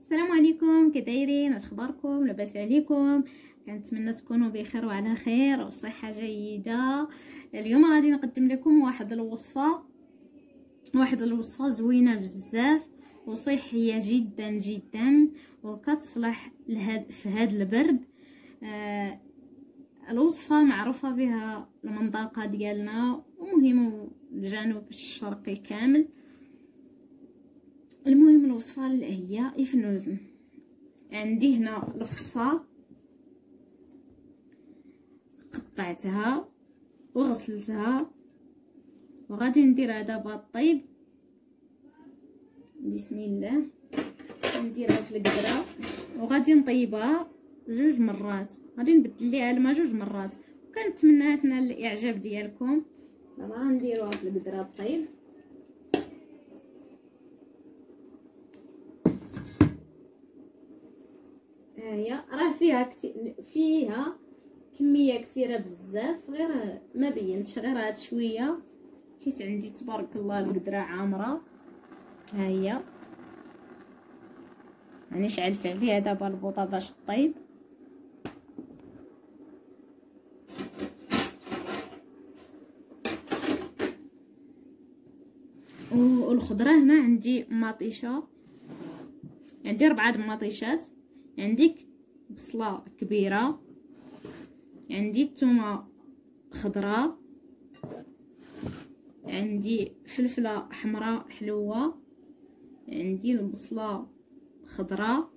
السلام عليكم، كدايرين؟ واش اخباركم؟ لاباس عليكم؟ كنتمنى تكونوا بخير وعلى خير وصحه جيده. اليوم غادي نقدم لكم واحد الوصفه زوينه بزاف وصحيه جدا جدا وكتصلح في هذا البرد. الوصفه معروفه بها المنطقه ديالنا ومهم الجنوب الشرقي كامل. المهم الوصفه هي يفنوزن. عندي هنا الفصه قطعتها وغسلتها وغادي نديرها دابا طيب. بسم الله، نديرها في القدره وغادي نطيبها 2 مرات، غادي نبدل ليها الماء 2 مرات، وكنتمنى تنال الاعجاب ديالكم. دابا غنديروها في القدره طيب. هي راه فيها كميه كثيره بزاف، غير ما بينتش، غير هاد شويه حيت عندي تبارك الله القدره عامره. ها هي يعني شعلت عليها دابا البوطه باش طيب. والخضره هنا عندي مطيشه، عندي 4 مطيشات، عندي بصله كبيره، عندي الثومه خضراء، عندي فلفله حمراء حلوه، عندي البصله خضراء،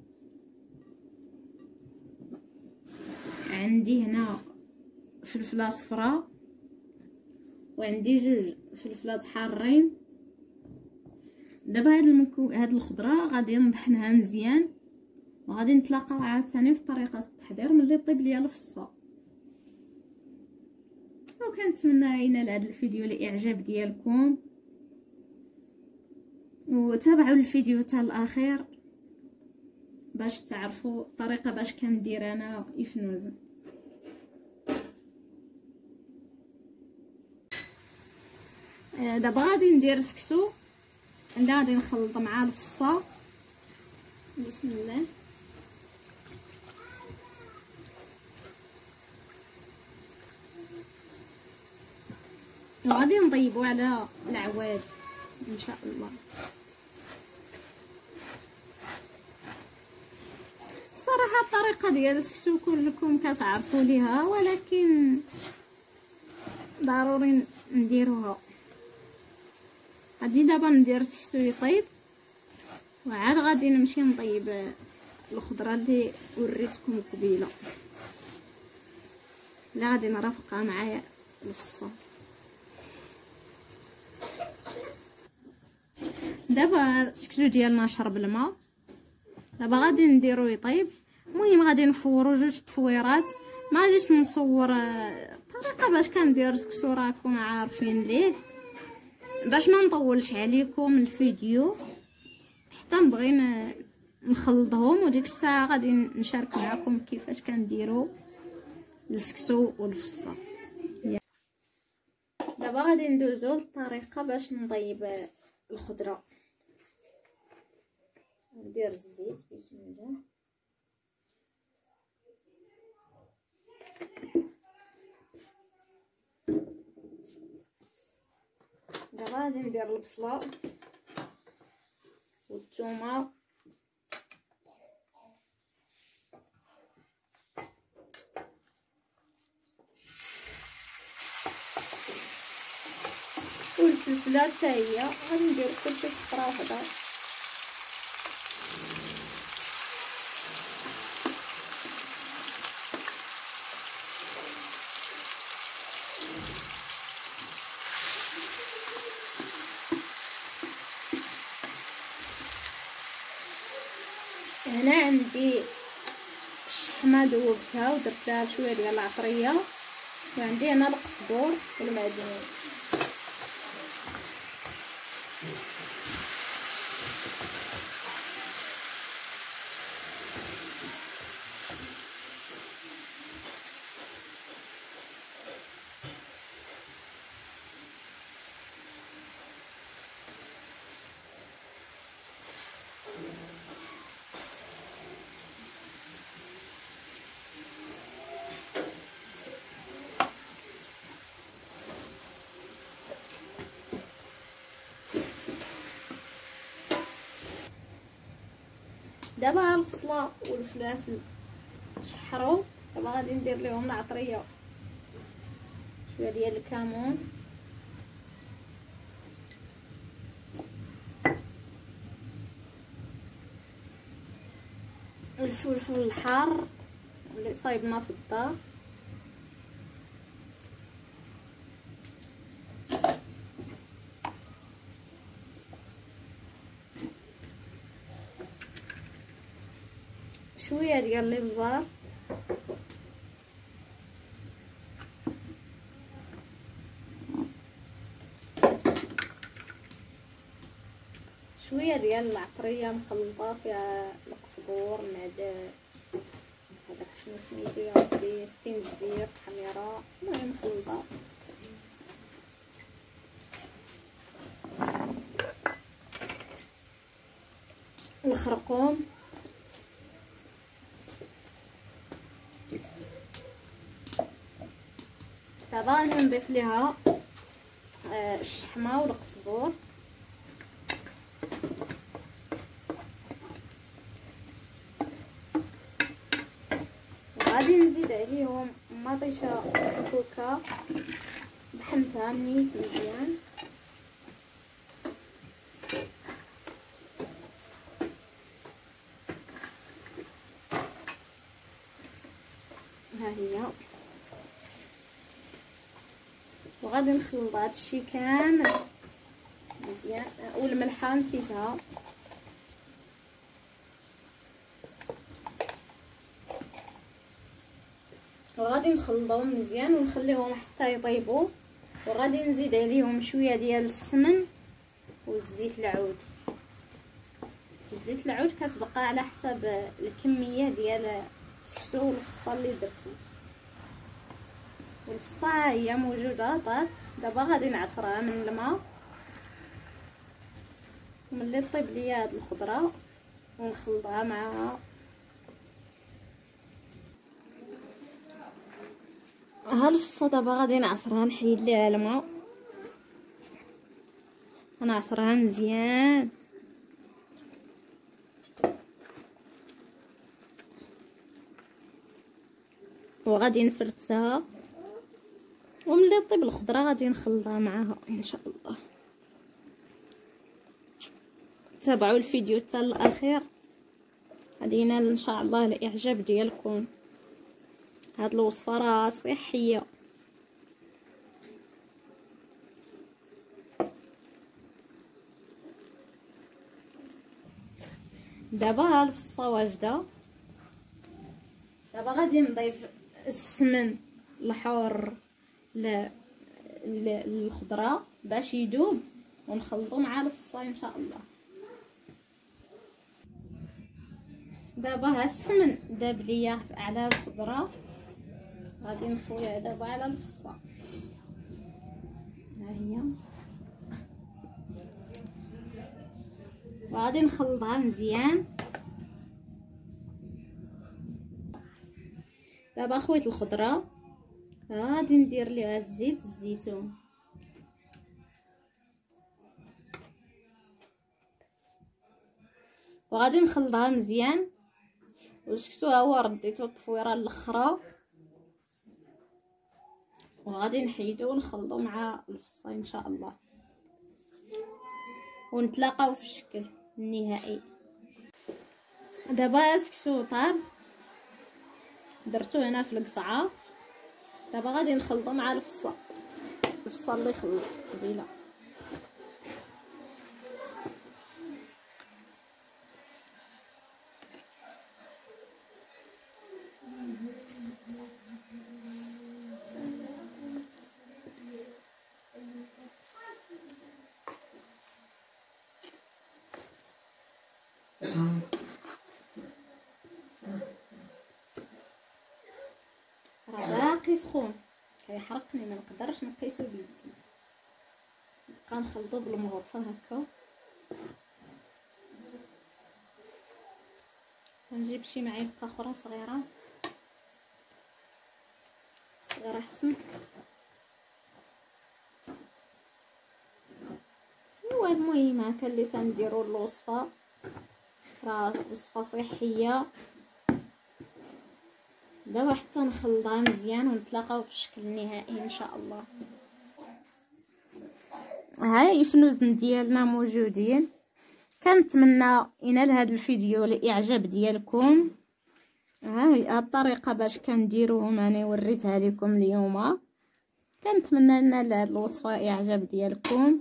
عندي هنا فلفله صفراء، وعندي 2 فلفلات حارين. دابا هاد الخضره غادي نطحنها مزيان وغادي نتلاقاو عاوتاني في طريقه التحضير ملي طيب ليا الفصه. وكنتمنى ينال هذا الفيديو الاعجاب ديالكم، وتابعوا الفيديو حتى الاخير باش تعرفوا الطريقه باش كندير انا يفنوزن. دابا غادي ندير سكسو اللي غادي نخلط مع الفصه. بسم الله. وغادي نطيبو على العواد ان شاء الله. صراحه الطريقه ديال السكسو كلكم كتعرفوا ليها، ولكن ضروري نديروها. غادي دابا ندير السكسو يطيب وعاد غادي نمشي نطيب الخضره اللي وريتكم قبيله اللي غادي نرافقها معايا الفصه. دابا السكسو ديالنا شرب الماء، دابا غادي نديرو يطيب. المهم غادي نفورو 2 تفويرات. ما غاديش نصور الطريقه باش كندير السكسو، راكم عارفين ليه، باش ما نطولش عليكم الفيديو حتى نبغي نخلطهم، وديك الساعه غادي نشارك معكم كيفاش كنديروا السكسو والفصه. دابا غادي ندوزو للطريقه باش نطيب الخضره. ندير الزيت بسم الله. دابا غادي ندير البصله والثومه والفلفله حتى هي. غادي ندير كلشي في قطره وحده. هنا عندي الشحمه ذوبتها ودرت لها شويه ديال العطريه، وعندي هنا القزبور والمعدنوس. دابا البصله والفلافل تشحروا. دابا غادي ندير لهم العطريه، شويه ديال الكمون، الفلفل الحار اللي صايبنا في الدار، شويه ديال الابزار، شويه ديال العطريه مخلطه فيها القزبور مع هذاك شنو سميتو يا ربي، سكينجبير، حميره، المهم مخلطه. الخرقوم، دابا غادي نضيف ليها الشحمه والقزبور، غادي نزيد عليهم مطيشه كوكا بحنتها نيت مزيان، ها هي. وغادي نخلط هادشي كامل مزيان، والملحه نسيتها، وغادي نخلطهم مزيان ونخليهم حتى يطيبوا. وغادي نزيد عليهم شويه ديال السمن والزيت العود. الزيت العود كتبقى على حسب الكميه ديال السكسو والفصه اللي درتو. والفصه هي موجوده طات. دابا غادي نعصرها من الماء، وملي طيب ليا هاد الخضره ونخلطها معها. ها الفصه دابا غادي نعصرها، نحيد ليها الماء، غنعصرها مزيان. وغادي نفرتها، وملي طيب الخضره غادي نخلطها معاها ان شاء الله. تابعوا الفيديو حتى الاخير، غادي ينال ان شاء الله الاعجاب ديالكم. هاد الوصفه راه صحيه. دابا ها الفصه واجده. دابا غادي نضيف السمن الحار للخضره باش يذوب، ونخلطو مع الفصه ان شاء الله. دابا ها السمن داب ليا على الخضره، غادي نخويها دابا على الفصه، ها هي. وغادي نخلطها مزيان. دابا خويت الخضره، غادي ندير ليها الزيت الزيتون، وغادي نخلطها مزيان. والسكسو ها هو رديتو الطفويره الاخرى، وغادي نحيدو ونخلطو مع الفصه ان شاء الله، ونتلاقاو في الشكل النهائي. دابا السكسو طاب، درتو هنا في القصعه. دابا غادي نخلطو مع الفصه اللي خلط قبيله. راه باقي سخون كيحرقني، ما نقدرش نقيسو بيدي. نبقى نخلطو بالمغرفه هكا. نجيب شي معلقه اخرى صغيره احسن. المهم هكا اللي تنديرو الوصفه راه وصفه صحيه. دابا حتى نخلطها مزيان ونتلاقاو في الشكل النهائي ان شاء الله. هاي الفنوزن ديالنا موجودين. كنتمنى ينال هذا الفيديو الاعجاب ديالكم. هاي الطريقه باش كنديروهم انا وريتها لكم اليوم. كنتمنى ينال هذه الوصفه اعجاب ديالكم.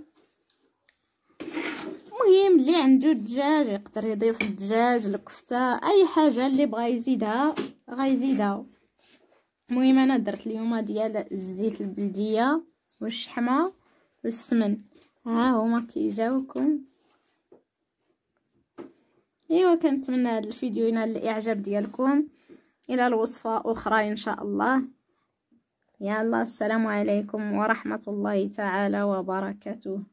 المهم اللي عنده الدجاج يقدر يضيف الدجاج، الكفته، اي حاجه اللي بغا يزيدها غيزيدها. المهم انا درت اليوم ديال الزيت البلديه والشحمه والسمن. ها هما كيجاوكم. ايوا كنتمنى هذا الفيديو ينال الاعجاب ديالكم. الى الوصفه اخرى ان شاء الله. يلا السلام عليكم ورحمه الله تعالى وبركاته.